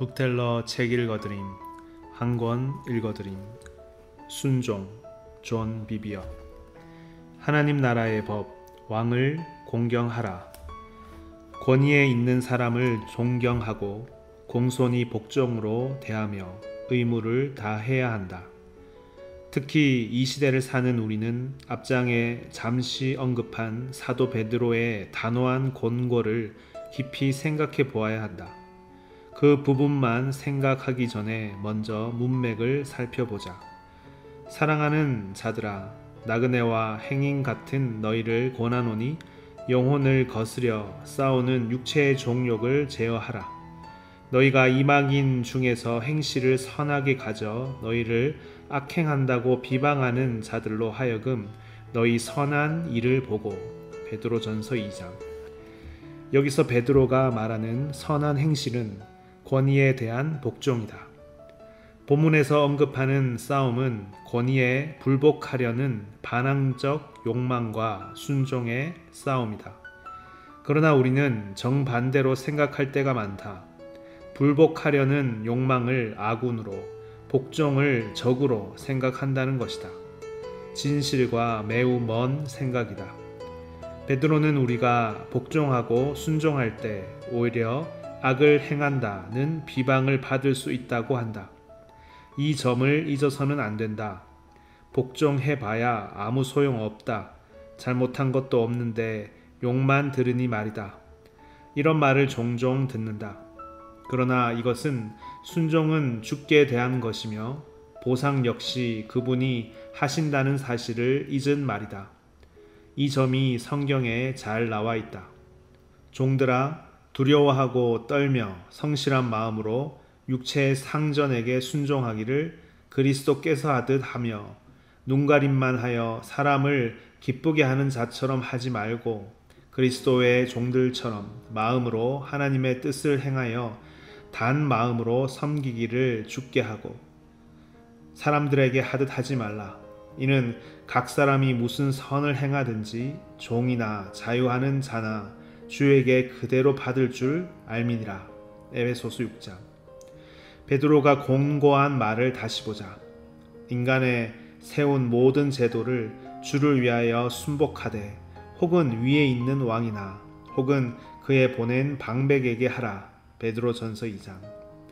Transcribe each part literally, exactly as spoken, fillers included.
북텔러 책 읽어드림, 한 권 읽어드림. 순종, 존 비비어. 하나님 나라의 법, 왕을 공경하라. 권위에 있는 사람을 존경하고 공손히 복종으로 대하며 의무를 다해야 한다. 특히 이 시대를 사는 우리는 앞장에 잠시 언급한 사도 베드로의 단호한 권고를 깊이 생각해 보아야 한다. 그 부분만 생각하기 전에 먼저 문맥을 살펴보자. 사랑하는 자들아, 나그네와 행인 같은 너희를 권하노니 영혼을 거스려 싸우는 육체의 종욕을 제어하라. 너희가 이방인 중에서 행실을 선하게 가져 너희를 악행한다고 비방하는 자들로 하여금 너희 선한 일을 보고. 베드로전서 이 장. 여기서 베드로가 말하는 선한 행실은 권위에 대한 복종이다. 본문에서 언급하는 싸움은 권위에 불복하려는 반항적 욕망과 순종의 싸움이다. 그러나 우리는 정반대로 생각할 때가 많다. 불복하려는 욕망을 아군으로, 복종을 적으로 생각한다는 것이다. 진실과 매우 먼 생각이다. 베드로는 우리가 복종하고 순종할 때 오히려 악을 행한다는 비방을 받을 수 있다고 한다. 이 점을 잊어서는 안 된다. 복종해봐야 아무 소용없다. 잘못한 것도 없는데 욕만 들으니 말이다. 이런 말을 종종 듣는다. 그러나 이것은 순종은 주께 대한 것이며 보상 역시 그분이 하신다는 사실을 잊은 말이다. 이 점이 성경에 잘 나와 있다. 종들아, 두려워하고 떨며 성실한 마음으로 육체의 상전에게 순종하기를 그리스도께서 하듯 하며, 눈가림만 하여 사람을 기쁘게 하는 자처럼 하지 말고 그리스도의 종들처럼 마음으로 하나님의 뜻을 행하여 단 마음으로 섬기기를 주께 하고, 사람들에게 하듯 하지 말라. 이는 각 사람이 무슨 선을 행하든지 종이나 자유하는 자나 주에게 그대로 받을 줄 알미니라. 에베소서 육 장. 베드로가 권고한 말을 다시 보자. 인간의 세운 모든 제도를 주를 위하여 순복하되 혹은 위에 있는 왕이나 혹은 그의 보낸 방백에게 하라. 베드로전서 이 장.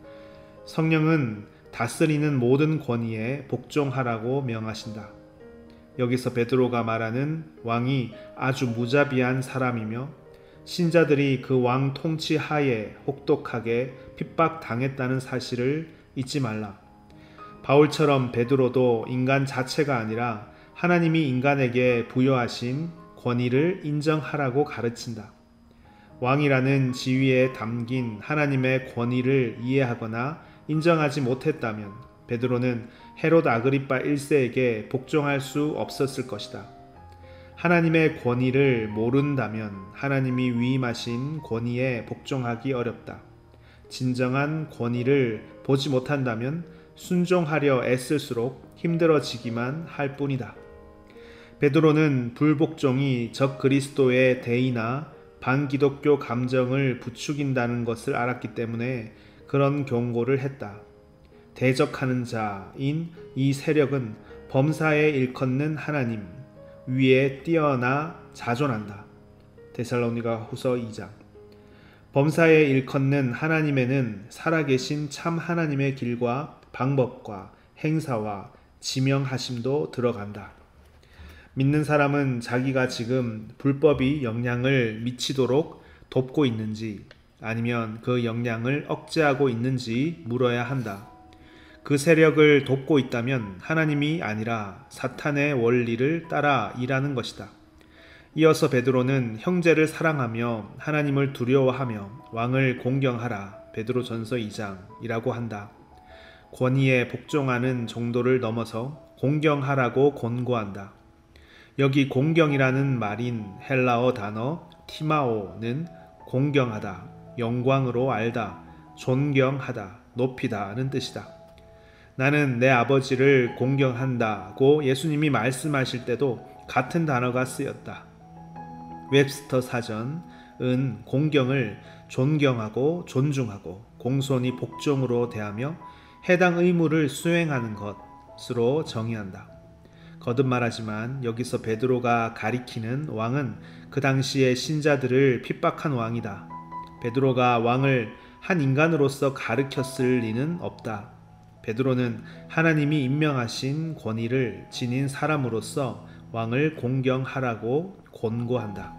성령은 다스리는 모든 권위에 복종하라고 명하신다. 여기서 베드로가 말하는 왕이 아주 무자비한 사람이며 신자들이 그 왕 통치 하에 혹독하게 핍박당했다는 사실을 잊지 말라. 바울처럼 베드로도 인간 자체가 아니라 하나님이 인간에게 부여하신 권위를 인정하라고 가르친다. 왕이라는 지위에 담긴 하나님의 권위를 이해하거나 인정하지 못했다면 베드로는 헤롯 아그리파 일 세에게 복종할 수 없었을 것이다. 하나님의 권위를 모른다면 하나님이 위임하신 권위에 복종하기 어렵다. 진정한 권위를 보지 못한다면 순종하려 애쓸수록 힘들어지기만 할 뿐이다. 베드로는 불복종이 적 그리스도의 대의나 반기독교 감정을 부추긴다는 것을 알았기 때문에 그런 경고를 했다. 대적하는 자인 이 세력은 범사에 일컫는 하나님 위에 뛰어나 자존한다. 데살로니가 후서 이 장. 범사에 일컫는 하나님에는 살아계신 참 하나님의 길과 방법과 행사와 지명하심도 들어간다. 믿는 사람은 자기가 지금 불법이 영향을 미치도록 돕고 있는지 아니면 그 영향을 억제하고 있는지 물어야 한다. 그 세력을 돕고 있다면 하나님이 아니라 사탄의 원리를 따라 일하는 것이다. 이어서 베드로는 형제를 사랑하며 하나님을 두려워하며 왕을 공경하라. 베드로전서 이 장이라고 한다. 권위에 복종하는 정도를 넘어서 공경하라고 권고한다. 여기 공경이라는 말인 헬라어 단어 티마오는 공경하다, 영광으로 알다, 존경하다, 높이다는 뜻이다. 나는 내 아버지를 공경한다고 예수님이 말씀하실 때도 같은 단어가 쓰였다. 웹스터 사전은 공경을 존경하고 존중하고 공손히 복종으로 대하며 해당 의무를 수행하는 것으로 정의한다. 거듭 말하지만 여기서 베드로가 가리키는 왕은 그 당시의 신자들을 핍박한 왕이다. 베드로가 왕을 한 인간으로서 가르쳤을 리는 없다. 베드로는 하나님이 임명하신 권위를 지닌 사람으로서 왕을 공경하라고 권고한다.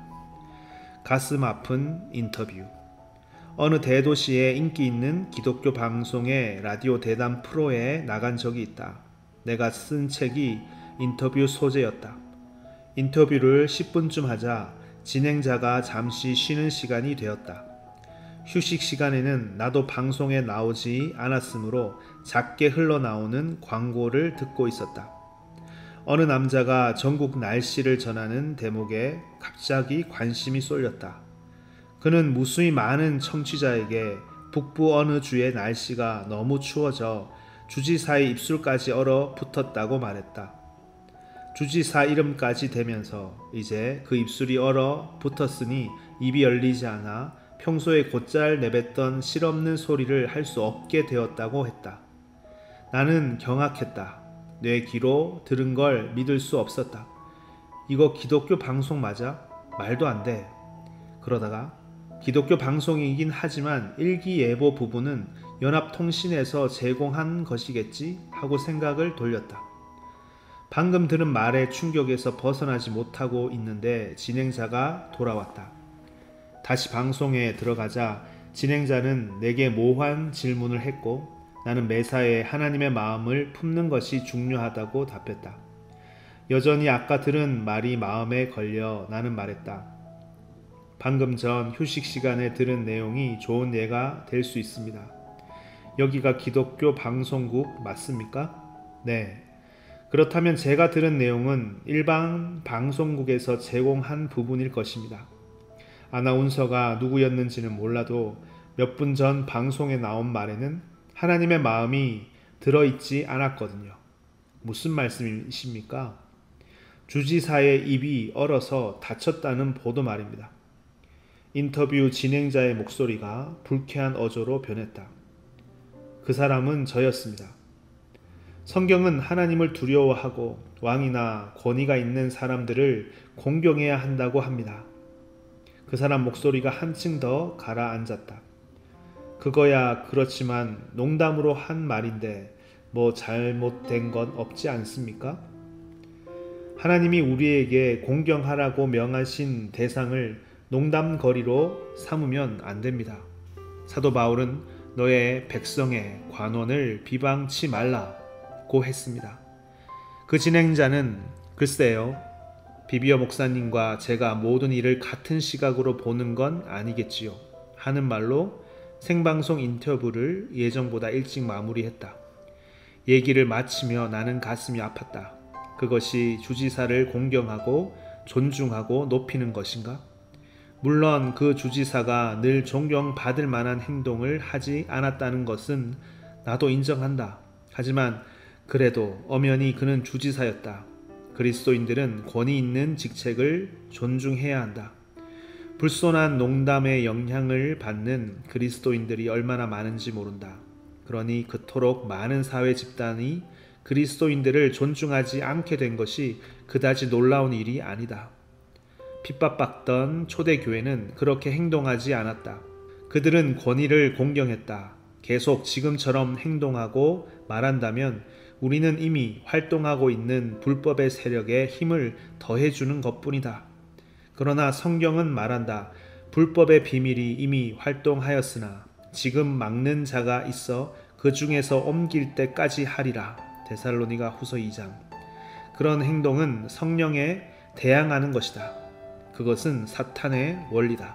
가슴 아픈 인터뷰. 어느 대도시의 인기 있는 기독교 방송의 라디오 대담 프로에 나간 적이 있다. 내가 쓴 책이 인터뷰 소재였다. 인터뷰를 십 분쯤 하자 진행자가 잠시 쉬는 시간이 되었다. 휴식 시간에는 나도 방송에 나오지 않았으므로 작게 흘러나오는 광고를 듣고 있었다. 어느 남자가 전국 날씨를 전하는 대목에 갑자기 관심이 쏠렸다. 그는 무수히 많은 청취자에게 북부 어느 주의 날씨가 너무 추워져 주지사의 입술까지 얼어 붙었다고 말했다. 주지사 이름까지 대면서 이제 그 입술이 얼어 붙었으니 입이 열리지 않아 평소에 곧잘 내뱉던 실없는 소리를 할 수 없게 되었다고 했다. 나는 경악했다. 내 귀로 들은 걸 믿을 수 없었다. 이거 기독교 방송 맞아? 말도 안 돼. 그러다가 기독교 방송이긴 하지만 일기예보 부분은 연합통신에서 제공한 것이겠지 하고 생각을 돌렸다. 방금 들은 말의 충격에서 벗어나지 못하고 있는데 진행자가 돌아왔다. 다시 방송에 들어가자 진행자는 내게 모호한 질문을 했고 나는 매사에 하나님의 마음을 품는 것이 중요하다고 답했다. 여전히 아까 들은 말이 마음에 걸려 나는 말했다. 방금 전 휴식 시간에 들은 내용이 좋은 예가 될 수 있습니다. 여기가 기독교 방송국 맞습니까? 네. 그렇다면 제가 들은 내용은 일반 방송국에서 제공한 부분일 것입니다. 아나운서가 누구였는지는 몰라도 몇 분 전 방송에 나온 말에는 하나님의 마음이 들어있지 않았거든요. 무슨 말씀이십니까? 주지사의 입이 얼어서 다쳤다는 보도 말입니다. 인터뷰 진행자의 목소리가 불쾌한 어조로 변했다. 그 사람은 저였습니다. 성경은 하나님을 두려워하고 왕이나 권위가 있는 사람들을 공경해야 한다고 합니다. 그 사람 목소리가 한층 더 가라앉았다. 그거야 그렇지만 농담으로 한 말인데 뭐 잘못된 건 없지 않습니까? 하나님이 우리에게 공경하라고 명하신 대상을 농담거리로 삼으면 안 됩니다. 사도 바울은 너의 백성의 관원을 비방치 말라고 했습니다. 그 진행자는 글쎄요, 비비어 목사님과 제가 모든 일을 같은 시각으로 보는 건 아니겠지요 하는 말로 생방송 인터뷰를 예정보다 일찍 마무리했다. 얘기를 마치며 나는 가슴이 아팠다. 그것이 주지사를 공경하고 존중하고 높이는 것인가? 물론 그 주지사가 늘 존경받을 만한 행동을 하지 않았다는 것은 나도 인정한다. 하지만 그래도 엄연히 그는 주지사였다. 그리스도인들은 권위 있는 직책을 존중해야 한다. 불손한 농담의 영향을 받는 그리스도인들이 얼마나 많은지 모른다. 그러니 그토록 많은 사회 집단이 그리스도인들을 존중하지 않게 된 것이 그다지 놀라운 일이 아니다. 핍박받던 초대교회는 그렇게 행동하지 않았다. 그들은 권위를 공경했다. 계속 지금처럼 행동하고 말한다면 우리는 이미 활동하고 있는 불법의 세력에 힘을 더해주는 것뿐이다. 그러나 성경은 말한다. 불법의 비밀이 이미 활동하였으나 지금 막는 자가 있어 그 중에서 옮길 때까지 하리라. 데살로니가 후서 이 장. 그런 행동은 성령에 대항하는 것이다. 그것은 사탄의 원리다.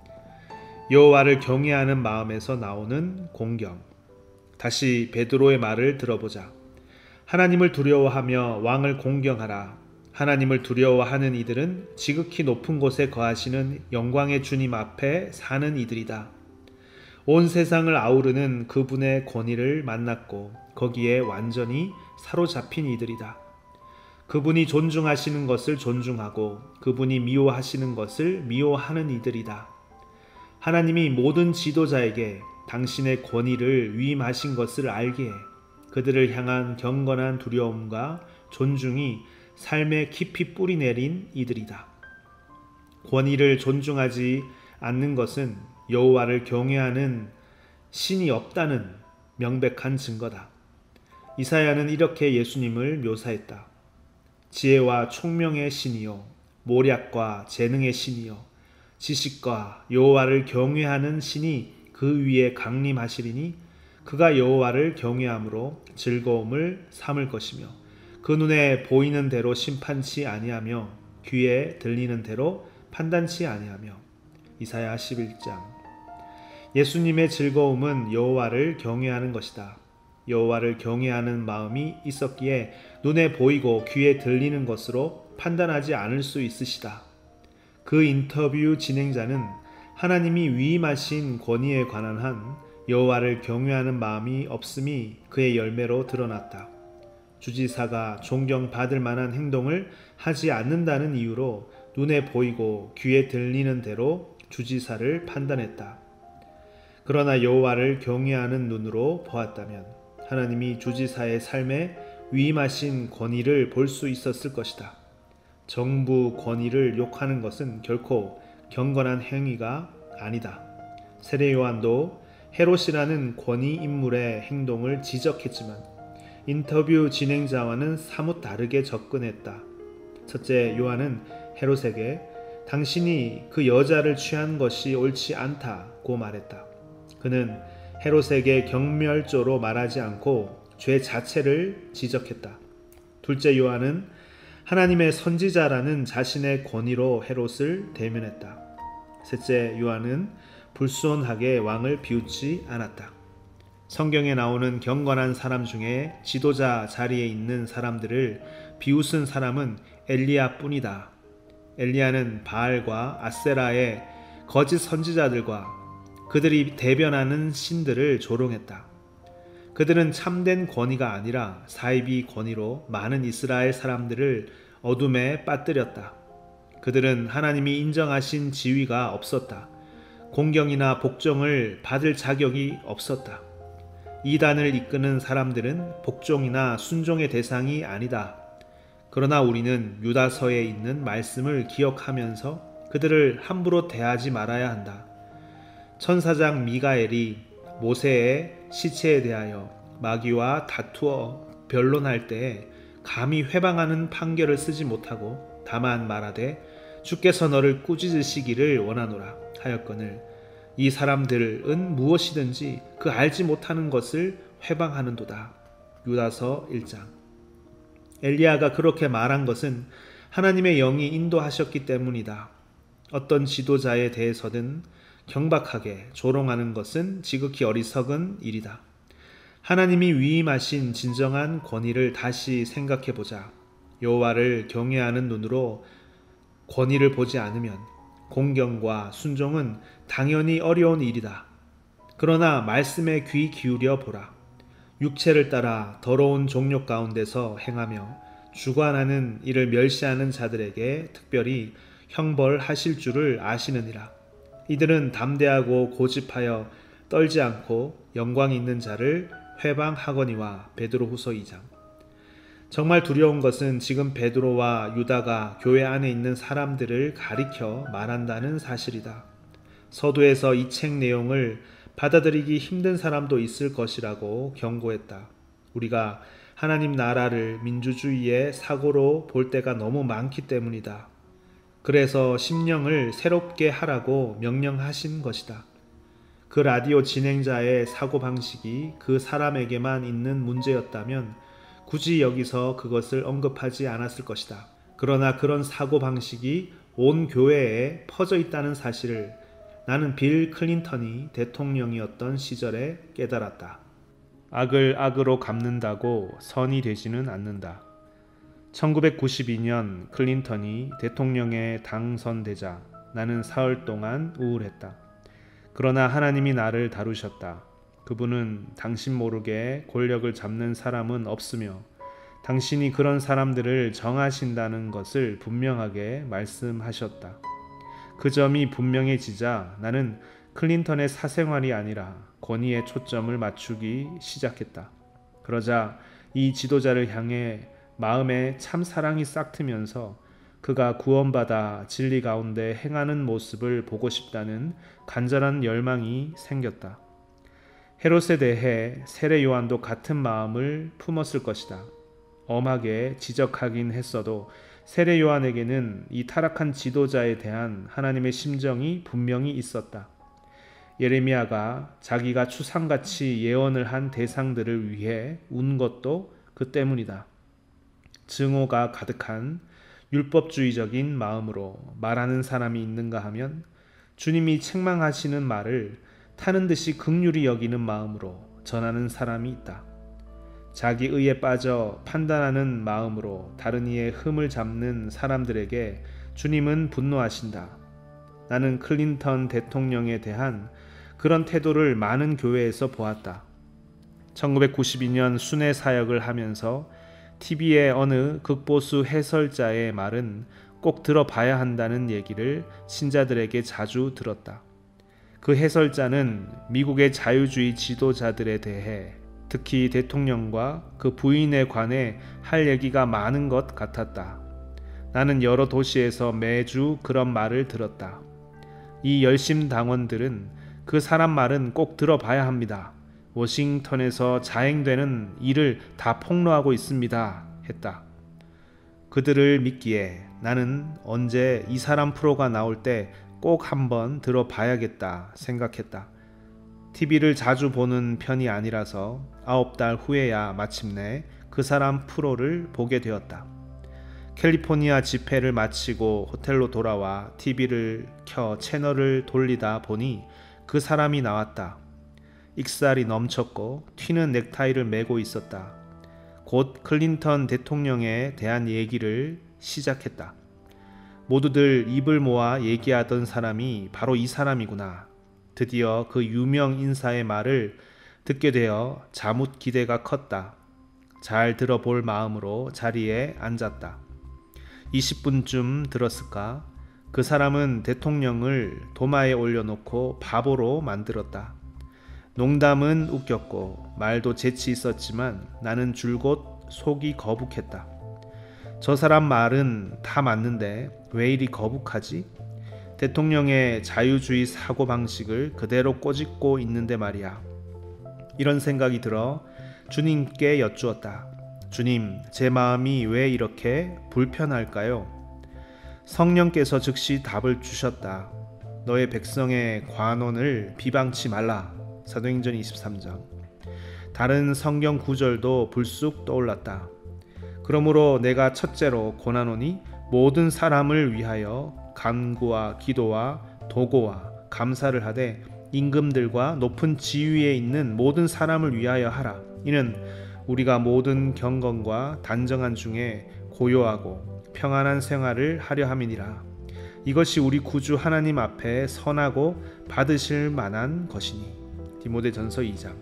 여호와를 경외하는 마음에서 나오는 공경. 다시 베드로의 말을 들어보자. 하나님을 두려워하며 왕을 공경하라. 하나님을 두려워하는 이들은 지극히 높은 곳에 거하시는 영광의 주님 앞에 사는 이들이다. 온 세상을 아우르는 그분의 권위를 만났고 거기에 완전히 사로잡힌 이들이다. 그분이 존중하시는 것을 존중하고 그분이 미워하시는 것을 미워하는 이들이다. 하나님이 모든 지도자에게 당신의 권위를 위임하신 것을 알게 해. 그들을 향한 경건한 두려움과 존중이 삶에 깊이 뿌리내린 이들이다. 권위를 존중하지 않는 것은 여호와를 경외하는 신이 없다는 명백한 증거다. 이사야는 이렇게 예수님을 묘사했다. 지혜와 총명의 신이요, 모략과 재능의 신이요, 지식과 여호와를 경외하는 신이 그 위에 강림하시리니 그가 여호와를 경외함으로 즐거움을 삼을 것이며 그 눈에 보이는 대로 심판치 아니하며 귀에 들리는 대로 판단치 아니하며. 이사야 십일 장. 예수님의 즐거움은 여호와를 경외하는 것이다. 여호와를 경외하는 마음이 있었기에 눈에 보이고 귀에 들리는 것으로 판단하지 않을 수 있으시다. 그 인터뷰 진행자는 하나님이 위임하신 권위에 관한 한 여호와를 경외하는 마음이 없음이 그의 열매로 드러났다. 주지사가 존경받을 만한 행동을 하지 않는다는 이유로 눈에 보이고 귀에 들리는 대로 주지사를 판단했다. 그러나 여호와를 경외하는 눈으로 보았다면 하나님이 주지사의 삶에 위임하신 권위를 볼 수 있었을 것이다. 정부 권위를 욕하는 것은 결코 경건한 행위가 아니다. 세례 요한도 헤롯이라는 권위 인물의 행동을 지적했지만 인터뷰 진행자와는 사뭇 다르게 접근했다. 첫째, 요한은 헤롯에게 당신이 그 여자를 취한 것이 옳지 않다고 말했다. 그는 헤롯에게 경멸조로 말하지 않고 죄 자체를 지적했다. 둘째, 요한은 하나님의 선지자라는 자신의 권위로 헤롯을 대면했다. 셋째, 요한은 불손하게 왕을 비웃지 않았다. 성경에 나오는 경건한 사람 중에 지도자 자리에 있는 사람들을 비웃은 사람은 엘리야 뿐이다. 엘리야는 바알과 아세라의 거짓 선지자들과 그들이 대변하는 신들을 조롱했다. 그들은 참된 권위가 아니라 사이비 권위로 많은 이스라엘 사람들을 어둠에 빠뜨렸다. 그들은 하나님이 인정하신 지위가 없었다. 공경이나 복종을 받을 자격이 없었다. 이단을 이끄는 사람들은 복종이나 순종의 대상이 아니다. 그러나 우리는 유다서에 있는 말씀을 기억하면서 그들을 함부로 대하지 말아야 한다. 천사장 미가엘이 모세의 시체에 대하여 마귀와 다투어 변론할 때에 감히 회방하는 판결을 쓰지 못하고 다만 말하되 주께서 너를 꾸짖으시기를 원하노라 하였거늘 이 사람들은 무엇이든지 그 알지 못하는 것을 회방하는도다. 유다서 일 장. 엘리야가 그렇게 말한 것은 하나님의 영이 인도하셨기 때문이다. 어떤 지도자에 대해서든 경박하게 조롱하는 것은 지극히 어리석은 일이다. 하나님이 위임하신 진정한 권위를 다시 생각해보자. 여호와를 경외하는 눈으로 권위를 보지 않으면 공경과 순종은 당연히 어려운 일이다. 그러나 말씀에 귀 기울여 보라. 육체를 따라 더러운 종욕 가운데서 행하며 주관하는 이를 멸시하는 자들에게 특별히 형벌하실 줄을 아시느니라. 이들은 담대하고 고집하여 떨지 않고 영광 있는 자를 회방하거니와. 베드로후서 이 장. 정말 두려운 것은 지금 베드로와 유다가 교회 안에 있는 사람들을 가리켜 말한다는 사실이다. 서두에서 이 책 내용을 받아들이기 힘든 사람도 있을 것이라고 경고했다. 우리가 하나님 나라를 민주주의의 사고로 볼 때가 너무 많기 때문이다. 그래서 심령을 새롭게 하라고 명령하신 것이다. 그 라디오 진행자의 사고방식이 그 사람에게만 있는 문제였다면 굳이 여기서 그것을 언급하지 않았을 것이다. 그러나 그런 사고방식이 온 교회에 퍼져 있다는 사실을 나는 빌 클린턴이 대통령이었던 시절에 깨달았다. 악을 악으로 갚는다고 선이 되지는 않는다. 천구백구십이 년 클린턴이 대통령에 당선되자 나는 사흘 동안 우울했다. 그러나 하나님이 나를 다루셨다. 그분은 당신 모르게 권력을 잡는 사람은 없으며 당신이 그런 사람들을 정하신다는 것을 분명하게 말씀하셨다. 그 점이 분명해지자 나는 클린턴의 사생활이 아니라 권위에 초점을 맞추기 시작했다. 그러자 이 지도자를 향해 마음에 참 사랑이 싹트면서 그가 구원받아 진리 가운데 행하는 모습을 보고 싶다는 간절한 열망이 생겼다. 헤롯에 대해 세례 요한도 같은 마음을 품었을 것이다. 엄하게 지적하긴 했어도 세례 요한에게는 이 타락한 지도자에 대한 하나님의 심정이 분명히 있었다. 예레미야가 자기가 추상같이 예언을 한 대상들을 위해 운 것도 그 때문이다. 증오가 가득한 율법주의적인 마음으로 말하는 사람이 있는가 하면 주님이 책망하시는 말을 타는 듯이 긍휼히 여기는 마음으로 전하는 사람이 있다. 자기 의에 빠져 판단하는 마음으로 다른 이의 흠을 잡는 사람들에게 주님은 분노하신다. 나는 클린턴 대통령에 대한 그런 태도를 많은 교회에서 보았다. 천구백구십이 년 순회 사역을 하면서 티비의 어느 극보수 해설자의 말은 꼭 들어봐야 한다는 얘기를 신자들에게 자주 들었다. 그 해설자는 미국의 자유주의 지도자들에 대해 특히 대통령과 그 부인에 관해 할 얘기가 많은 것 같았다. 나는 여러 도시에서 매주 그런 말을 들었다. 이 열심 당원들은 그 사람 말은 꼭 들어봐야 합니다. 워싱턴에서 자행되는 일을 다 폭로하고 있습니다. 했다. 그들을 믿기에 나는 언제 이 사람 프로가 나올 때 꼭 한번 들어봐야겠다 생각했다. 티비를 자주 보는 편이 아니라서 아홉 달 후에야 마침내 그 사람 프로를 보게 되었다. 캘리포니아 집회를 마치고 호텔로 돌아와 티비를 켜 채널을 돌리다 보니 그 사람이 나왔다. 익살이 넘쳤고 튀는 넥타이를 메고 있었다. 곧 클린턴 대통령에 대한 얘기를 시작했다. 모두들 입을 모아 얘기하던 사람이 바로 이 사람이구나. 드디어 그 유명 인사의 말을 듣게 되어 자뭇 기대가 컸다. 잘 들어볼 마음으로 자리에 앉았다. 이십 분쯤 들었을까? 그 사람은 대통령을 도마에 올려놓고 바보로 만들었다. 농담은 웃겼고 말도 재치 있었지만 나는 줄곧 속이 거북했다. 저 사람 말은 다 맞는데 왜 이리 거북하지? 대통령의 자유주의 사고방식을 그대로 꼬집고 있는데 말이야. 이런 생각이 들어 주님께 여쭈었다. 주님, 제 마음이 왜 이렇게 불편할까요? 성령께서 즉시 답을 주셨다. 너의 백성의 관원을 비방치 말라. 사도행전 이십삼 장. 다른 성경 구절도 불쑥 떠올랐다. 그러므로 내가 첫째로 권하노니 모든 사람을 위하여 간구와 기도와 도고와 감사를 하되 임금들과 높은 지위에 있는 모든 사람을 위하여 하라. 이는 우리가 모든 경건과 단정한 중에 고요하고 평안한 생활을 하려 함이니라. 이것이 우리 구주 하나님 앞에 선하고 받으실 만한 것이니. 디모데전서 이 장.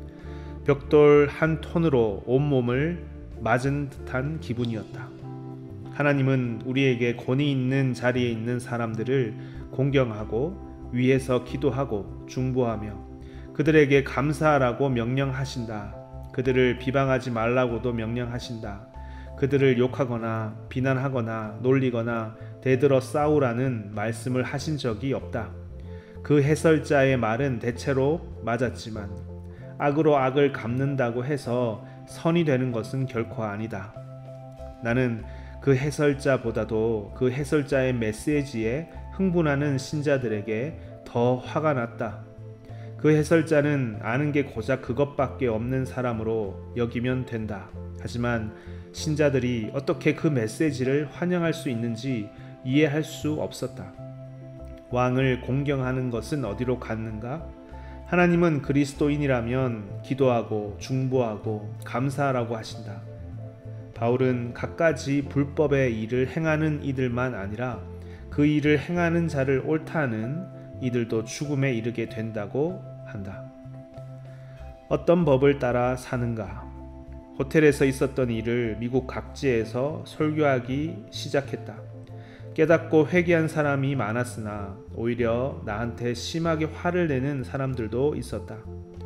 벽돌 한 톤으로 온몸을 맞은 듯한 기분이었다. 하나님은 우리에게 권위 있는 자리에 있는 사람들을 공경하고 위에서 기도하고 중보하며 그들에게 감사하라고 명령하신다. 그들을 비방하지 말라고도 명령하신다. 그들을 욕하거나 비난하거나 놀리거나 대들어 싸우라는 말씀을 하신 적이 없다. 그 해설자의 말은 대체로 맞았지만 악으로 악을 갚는다고 해서 선이 되는 것은 결코 아니다. 나는 그 해설자보다도 그 해설자의 메시지에 흥분하는 신자들에게 더 화가 났다. 그 해설자는 아는 게 고작 그것밖에 없는 사람으로 여기면 된다. 하지만 신자들이 어떻게 그 메시지를 환영할 수 있는지 이해할 수 없었다. 왕을 공경하는 것은 어디로 갔는가? 하나님은 그리스도인이라면 기도하고 중보하고 감사하라고 하신다. 바울은 갖가지 불법의 일을 행하는 이들만 아니라 그 일을 행하는 자를 옳다는 이들도 죽음에 이르게 된다고 한다. 어떤 법을 따라 사는가? 호텔에서 있었던 일을 미국 각지에서 설교하기 시작했다. 깨닫고 회개한 사람이 많았으나 오히려 나한테 심하게 화를 내는 사람들도 있었다.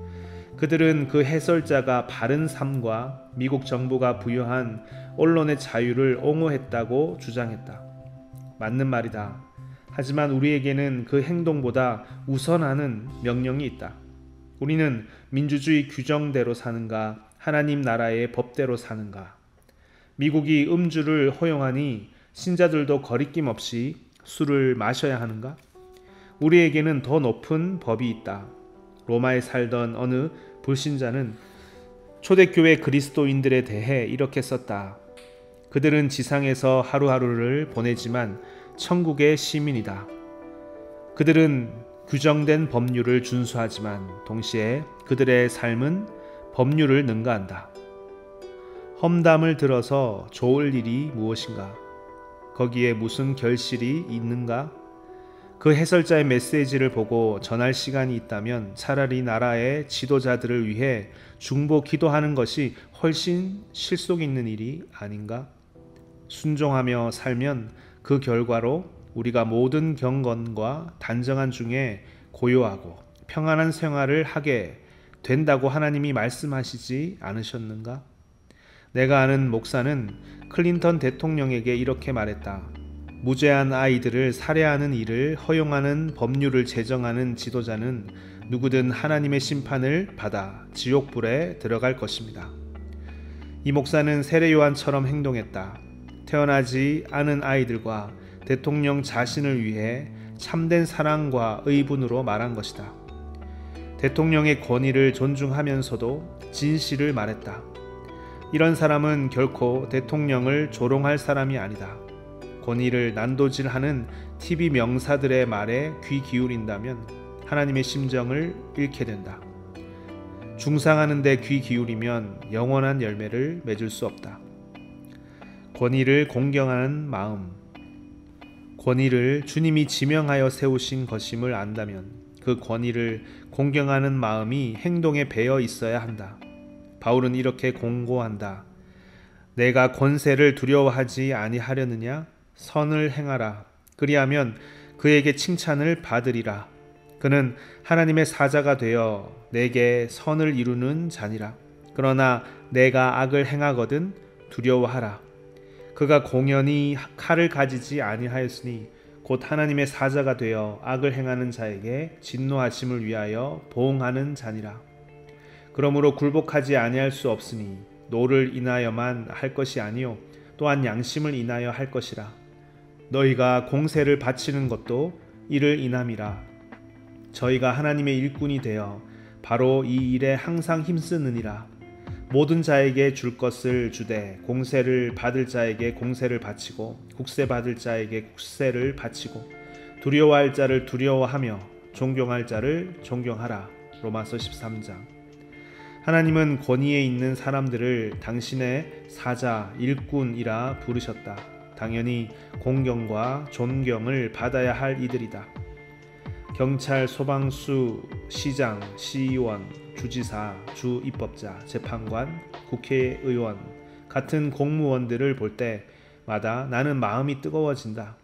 그들은 그 해설자가 바른 삶과 미국 정부가 부여한 언론의 자유를 옹호했다고 주장했다. 맞는 말이다. 하지만 우리에게는 그 행동보다 우선하는 명령이 있다. 우리는 민주주의 규정대로 사는가, 하나님 나라의 법대로 사는가. 미국이 음주를 허용하니 신자들도 거리낌 없이 술을 마셔야 하는가? 우리에게는 더 높은 법이 있다. 로마에 살던 어느 불신자는 초대교회 그리스도인들에 대해 이렇게 썼다. 그들은 지상에서 하루하루를 보내지만 천국의 시민이다. 그들은 규정된 법률을 준수하지만 동시에 그들의 삶은 법률을 능가한다. 험담을 들어서 좋을 일이 무엇인가? 거기에 무슨 결실이 있는가? 그 해설자의 메시지를 보고 전할 시간이 있다면 차라리 나라의 지도자들을 위해 중보 기도하는 것이 훨씬 실속 있는 일이 아닌가? 순종하며 살면 그 결과로 우리가 모든 경건과 단정한 중에 고요하고 평안한 생활을 하게 된다고 하나님이 말씀하시지 않으셨는가? 내가 아는 목사는 클린턴 대통령에게 이렇게 말했다. 무죄한 아이들을 살해하는 일을 허용하는 법률을 제정하는 지도자는 누구든 하나님의 심판을 받아 지옥불에 들어갈 것입니다. 이 목사는 세례 요한처럼 행동했다. 태어나지 않은 아이들과 대통령 자신을 위해 참된 사랑과 의분으로 말한 것이다. 대통령의 권위를 존중하면서도 진실을 말했다. 이런 사람은 결코 대통령을 조롱할 사람이 아니다. 권위를 난도질하는 티비 명사들의 말에 귀 기울인다면 하나님의 심정을 잃게 된다. 중상하는 데 귀 기울이면 영원한 열매를 맺을 수 없다. 권위를 공경하는 마음. 권위를 주님이 지명하여 세우신 것임을 안다면 그 권위를 공경하는 마음이 행동에 배어 있어야 한다. 바울은 이렇게 공고한다. 내가 권세를 두려워하지 아니하려느냐? 선을 행하라. 그리하면 그에게 칭찬을 받으리라. 그는 하나님의 사자가 되어 내게 선을 이루는 자니라. 그러나 내가 악을 행하거든 두려워하라. 그가 공연히 칼을 가지지 아니하였으니 곧 하나님의 사자가 되어 악을 행하는 자에게 진노하심을 위하여 보응하는 자니라. 그러므로 굴복하지 아니할 수 없으니 노를 인하여만 할 것이 아니요 또한 양심을 인하여 할 것이라. 너희가 공세를 바치는 것도 이를 인함이라. 저희가 하나님의 일꾼이 되어 바로 이 일에 항상 힘쓰느니라. 모든 자에게 줄 것을 주되 공세를 받을 자에게 공세를 바치고 국세 받을 자에게 국세를 바치고 두려워할 자를 두려워하며 존경할 자를 존경하라. 로마서 십삼 장. 하나님은 권위에 있는 사람들을 당신의 사자, 일꾼이라 부르셨다. 당연히 공경과 존경을 받아야 할 이들이다. 경찰, 소방수, 시장, 시의원, 주지사, 주입법자, 재판관, 국회의원 같은 공무원들을 볼 때마다 나는 마음이 뜨거워진다.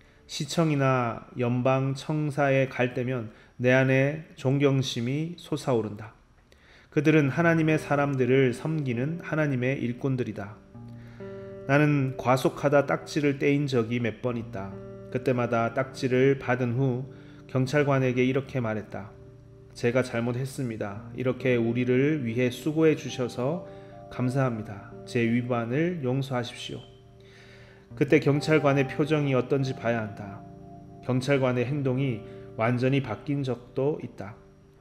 시청이나 연방청사에 갈 때면 내 안에 존경심이 솟아오른다. 그들은 하나님의 사람들을 섬기는 하나님의 일꾼들이다. 나는 과속하다 딱지를 떼인 적이 몇 번 있다. 그때마다 딱지를 받은 후 경찰관에게 이렇게 말했다. 제가 잘못했습니다. 이렇게 우리를 위해 수고해 주셔서 감사합니다. 제 위반을 용서하십시오. 그때 경찰관의 표정이 어떤지 봐야 한다. 경찰관의 행동이 완전히 바뀐 적도 있다.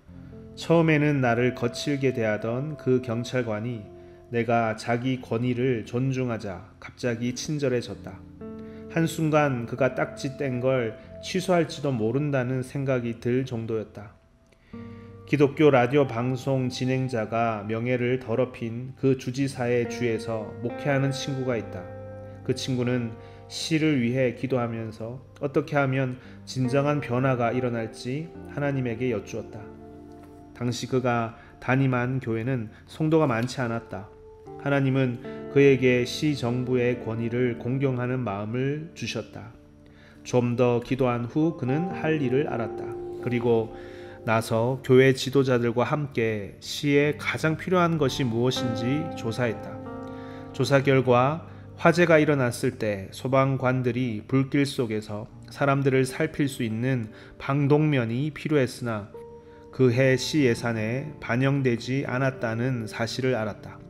처음에는 나를 거칠게 대하던 그 경찰관이 내가 자기 권위를 존중하자 갑자기 친절해졌다. 한순간 그가 딱지 뗀 걸 취소할지도 모른다는 생각이 들 정도였다. 기독교 라디오 방송 진행자가 명예를 더럽힌 그 주지사의 주에서 목회하는 친구가 있다. 그 친구는 시를 위해 기도하면서 어떻게 하면 진정한 변화가 일어날지 하나님에게 여쭈었다. 당시 그가 담임한 교회는 성도가 많지 않았다. 하나님은 그에게 시 정부의 권위를 공경하는 마음을 주셨다. 좀 더 기도한 후 그는 할 일을 알았다. 그리고 나서 교회 지도자들과 함께 시에 가장 필요한 것이 무엇인지 조사했다. 조사 결과 화재가 일어났을 때 소방관들이 불길 속에서 사람들을 살필 수 있는 방독면이 필요했으나 그해 시 예산에 반영되지 않았다는 사실을 알았다.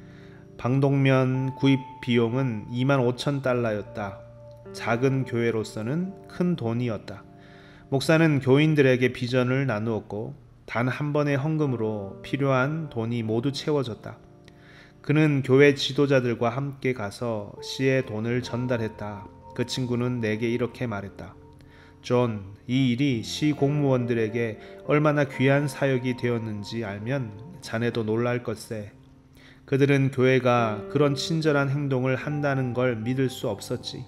방독면 구입 비용은 이만 오천 달러였다. 작은 교회로서는 큰 돈이었다. 목사는 교인들에게 비전을 나누었고 단 한 번의 헌금으로 필요한 돈이 모두 채워졌다. 그는 교회 지도자들과 함께 가서 시에 돈을 전달했다. 그 친구는 내게 이렇게 말했다. 존, 이 일이 시 공무원들에게 얼마나 귀한 사역이 되었는지 알면 자네도 놀랄 것세. 그들은 교회가 그런 친절한 행동을 한다는 걸 믿을 수 없었지.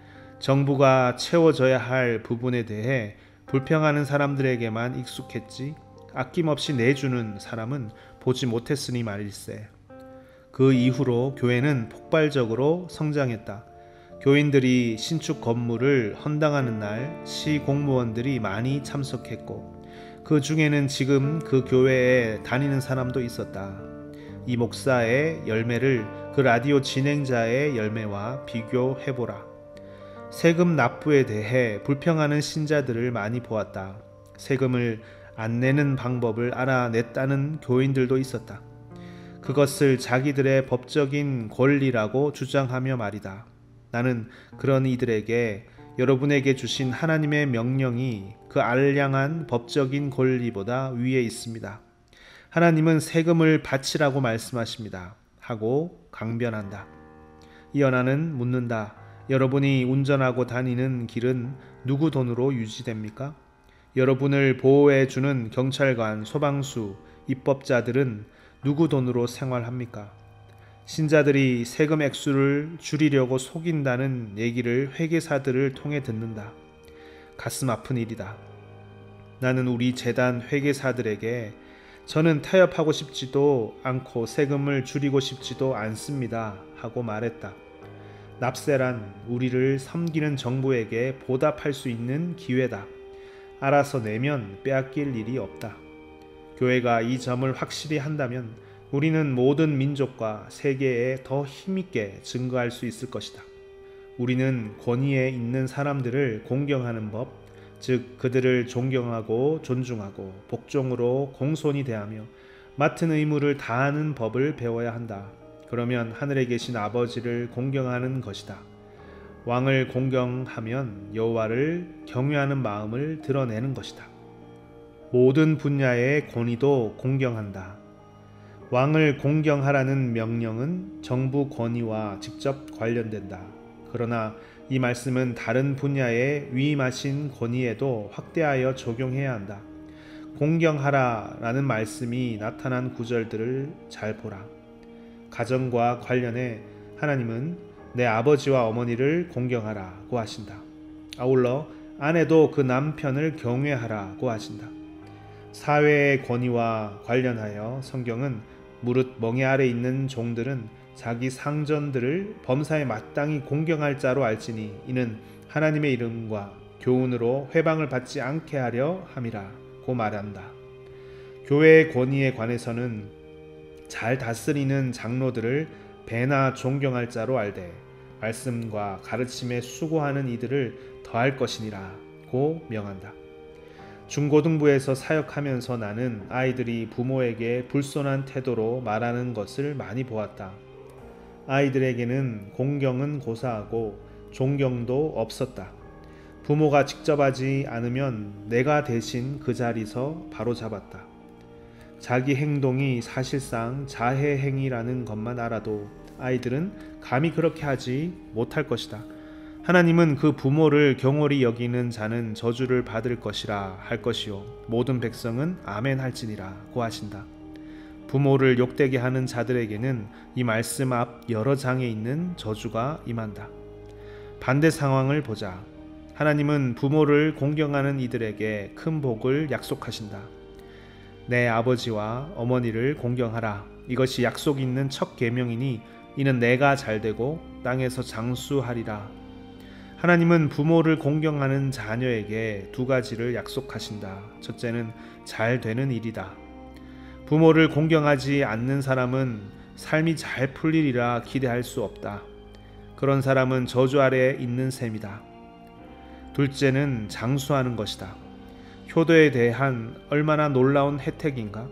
정부가 채워져야 할 부분에 대해 불평하는 사람들에게만 익숙했지 아낌없이 내주는 사람은 보지 못했으니 말일세. 그 이후로 교회는 폭발적으로 성장했다. 교인들이 신축 건물을 헌당하는 날 시 공무원들이 많이 참석했고 그 중에는 지금 그 교회에 다니는 사람도 있었다. 이 목사의 열매를 그 라디오 진행자의 열매와 비교해보라. 세금 납부에 대해 불평하는 신자들을 많이 보았다. 세금을 안 내는 방법을 알아냈다는 교인들도 있었다. 그것을 자기들의 법적인 권리라고 주장하며 말이다. 나는 그런 이들에게 여러분에게 주신 하나님의 명령이 그 알량한 법적인 권리보다 위에 있습니다. 하나님은 세금을 바치라고 말씀하십니다. 하고 강변한다. 이어나는 묻는다. 여러분이 운전하고 다니는 길은 누구 돈으로 유지됩니까? 여러분을 보호해주는 경찰관, 소방수, 입법자들은 누구 돈으로 생활합니까? 신자들이 세금 액수를 줄이려고 속인다는 얘기를 회계사들을 통해 듣는다. 가슴 아픈 일이다. 나는 우리 재단 회계사들에게 저는 타협하고 싶지도 않고 세금을 줄이고 싶지도 않습니다 하고 말했다. 납세란 우리를 섬기는 정부에게 보답할 수 있는 기회다. 알아서 내면 빼앗길 일이 없다. 교회가 이 점을 확실히 한다면 우리는 모든 민족과 세계에 더 힘있게 증거할 수 있을 것이다. 우리는 권위에 있는 사람들을 공경하는 법, 즉 그들을 존경하고 존중하고 복종으로 공손히 대하며 맡은 의무를 다하는 법을 배워야 한다. 그러면 하늘에 계신 아버지를 공경하는 것이다. 왕을 공경하면 여호와를 경외하는 마음을 드러내는 것이다. 모든 분야의 권위도 공경한다. 왕을 공경하라는 명령은 정부 권위와 직접 관련된다. 그러나 이 말씀은 다른 분야의 위임하신 권위에도 확대하여 적용해야 한다. 공경하라라는 말씀이 나타난 구절들을 잘 보라. 가정과 관련해 하나님은 내 아버지와 어머니를 공경하라고 하신다. 아울러 아내도 그 남편을 경외하라고 하신다. 사회의 권위와 관련하여 성경은 무릇 멍에 아래 있는 종들은 자기 상전들을 범사에 마땅히 공경할 자로 알지니 이는 하나님의 이름과 교훈으로 회방을 받지 않게 하려 함이라고 말한다. 교회의 권위에 관해서는 잘 다스리는 장로들을 배나 존경할 자로 알되 말씀과 가르침에 수고하는 이들을 더할 것이니라고 명한다. 중고등부에서 사역하면서 나는 아이들이 부모에게 불손한 태도로 말하는 것을 많이 보았다. 아이들에게는 공경은 고사하고 존경도 없었다. 부모가 직접 하지 않으면 내가 대신 그 자리서 바로잡았다. 자기 행동이 사실상 자해 행위라는 것만 알아도 아이들은 감히 그렇게 하지 못할 것이다. 하나님은 그 부모를 경홀히 여기는 자는 저주를 받을 것이라 할 것이요 모든 백성은 아멘 할지니라고 하신다. 부모를 욕되게 하는 자들에게는 이 말씀 앞 여러 장에 있는 저주가 임한다. 반대 상황을 보자. 하나님은 부모를 공경하는 이들에게 큰 복을 약속하신다. 내 아버지와 어머니를 공경하라. 이것이 약속 있는 첫 계명이니 이는 내가 잘되고 땅에서 장수하리라. 하나님은 부모를 공경하는 자녀에게 두 가지를 약속하신다. 첫째는 잘 되는 일이다. 부모를 공경하지 않는 사람은 삶이 잘 풀리리라 기대할 수 없다. 그런 사람은 저주 아래에 있는 셈이다. 둘째는 장수하는 것이다. 효도에 대한 얼마나 놀라운 혜택인가?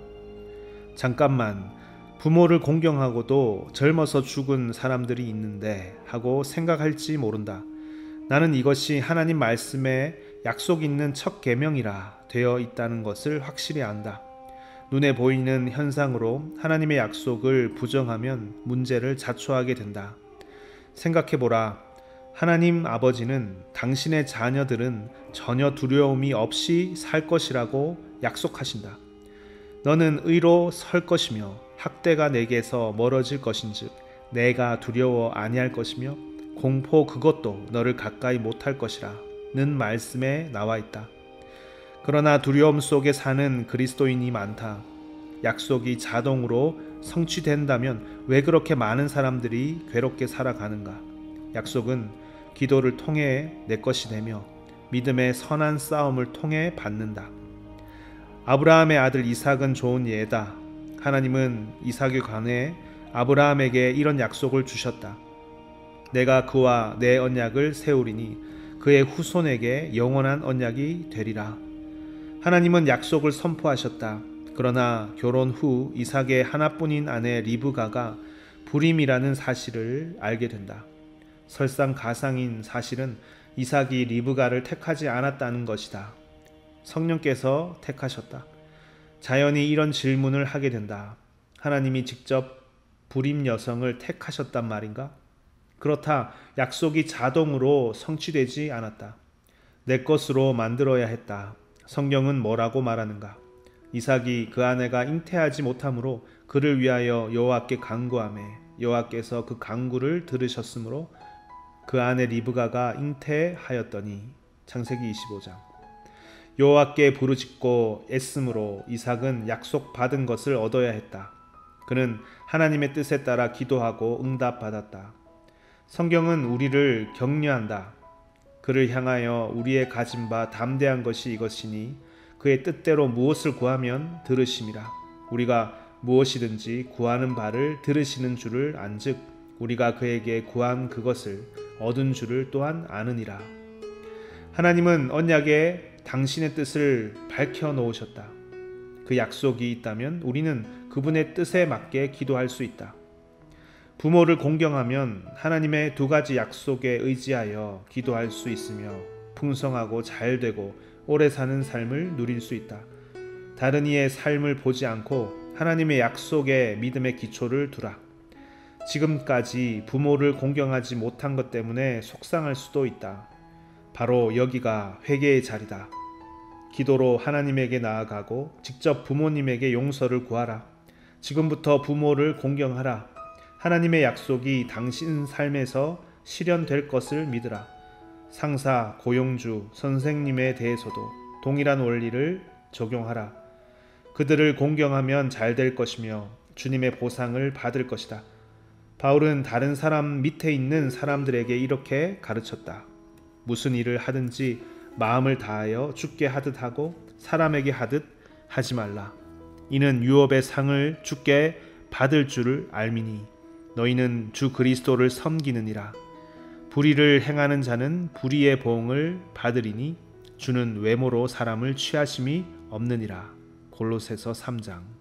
잠깐만, 부모를 공경하고도 젊어서 죽은 사람들이 있는데 하고 생각할지 모른다. 나는 이것이 하나님 말씀에 약속 있는 첫 계명이라 되어 있다는 것을 확실히 안다. 눈에 보이는 현상으로 하나님의 약속을 부정하면 문제를 자초하게 된다. 생각해보라. 하나님 아버지는 당신의 자녀들은 전혀 두려움이 없이 살 것이라고 약속하신다. 너는 의로 설 것이며 학대가 내게서 멀어질 것인즉 내가 두려워 아니할 것이며 공포 그것도 너를 가까이 못할 것이라 는 말씀에 나와 있다. 그러나 두려움 속에 사는 그리스도인이 많다. 약속이 자동으로 성취된다면 왜 그렇게 많은 사람들이 괴롭게 살아가는가? 약속은 기도를 통해 내 것이 되며 믿음의 선한 싸움을 통해 받는다. 아브라함의 아들 이삭은 좋은 예다. 하나님은 이삭에 관해 아브라함에게 이런 약속을 주셨다. 내가 그와 내 언약을 세우리니 그의 후손에게 영원한 언약이 되리라. 하나님은 약속을 선포하셨다. 그러나 결혼 후 이삭의 하나뿐인 아내 리브가가 불임이라는 사실을 알게 된다. 설상가상인 사실은 이삭이 리브가를 택하지 않았다는 것이다. 성령께서 택하셨다. 자연히 이런 질문을 하게 된다. 하나님이 직접 불임 여성을 택하셨단 말인가? 그렇다. 약속이 자동으로 성취되지 않았다. 내 것으로 만들어야 했다. 성경은 뭐라고 말하는가? 이삭이 그 아내가 잉태하지 못하므로 그를 위하여 여호와께 간구하매 여호와께서 그 간구를 들으셨으므로 그 아내 리브가가 잉태하였더니. 창세기 이십오 장. 여호와께 부르짖고 애씀으로 이삭은 약속받은 것을 얻어야 했다. 그는 하나님의 뜻에 따라 기도하고 응답받았다. 성경은 우리를 격려한다. 그를 향하여 우리의 가진 바 담대한 것이 이것이니 그의 뜻대로 무엇을 구하면 들으심이라. 우리가 무엇이든지 구하는 바를 들으시는 줄을 안즉 우리가 그에게 구한 그것을 얻은 줄을 또한 아느니라. 하나님은 언약에 당신의 뜻을 밝혀 놓으셨다. 그 약속이 있다면 우리는 그분의 뜻에 맞게 기도할 수 있다. 부모를 공경하면 하나님의 두 가지 약속에 의지하여 기도할 수 있으며 풍성하고 잘되고 오래 사는 삶을 누릴 수 있다. 다른 이의 삶을 보지 않고 하나님의 약속에 믿음의 기초를 두라. 지금까지 부모를 공경하지 못한 것 때문에 속상할 수도 있다. 바로 여기가 회개의 자리다. 기도로 하나님에게 나아가고 직접 부모님에게 용서를 구하라. 지금부터 부모를 공경하라. 하나님의 약속이 당신 삶에서 실현될 것을 믿으라. 상사, 고용주, 선생님에 대해서도 동일한 원리를 적용하라. 그들을 공경하면 잘 될 것이며 주님의 보상을 받을 것이다. 바울은 다른 사람 밑에 있는 사람들에게 이렇게 가르쳤다. 무슨 일을 하든지 마음을 다하여 주께 하듯 하고 사람에게 하듯 하지 말라. 이는 유업의 상을 주께 받을 줄을 알미니 너희는 주 그리스도를 섬기느니라. 불의를 행하는 자는 불의의 보응을 받으리니 주는 외모로 사람을 취하심이 없느니라. 골로새서 삼 장.